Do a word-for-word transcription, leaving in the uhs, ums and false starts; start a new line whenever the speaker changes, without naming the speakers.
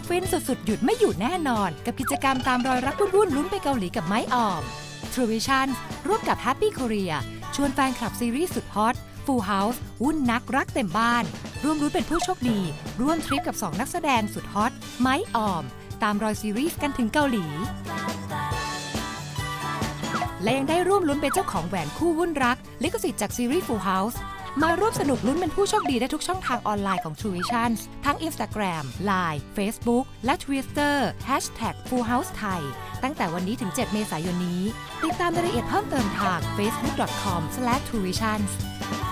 ฟินสุดๆหยุดไม่อยู่แน่นอนกับกิจกรรมตามรอยรักวุ่นๆลุ้นไปเกาหลีกับไม้ออม True Vision ร่วมกับ Happy Korea ชวนแฟนคลับซีรีส์สุดฮอต Full House วุ่นนักรักเต็มบ้านร่วมรุ้นเป็นผู้โชคดีร่วมทริปกับสองนักแสดงสุดฮอตไม้ออมตามรอยซีรีส์กันถึงเกาหลีและยังได้ร่วมลุ้นเป็นเจ้าของแหวนคู่วุ่นรักลิขสิทธิ์จากซีรีส์ Full House มาร่วมสนุกลุ้นเป็นผู้โชคดีได้ทุกช่องทางออนไลน์ของ True Vision ทั้ง Instagram ไลน์ Facebook และ Twitter แฮชแท็ก Full House Thai ตั้งแต่วันนี้ถึงเจ็ดเมษายนนี้ติดตามรายละเอียดเพิ่มเติมทาง เฟซบุ๊ก ดอท คอม สแลช ทรูวิชั่น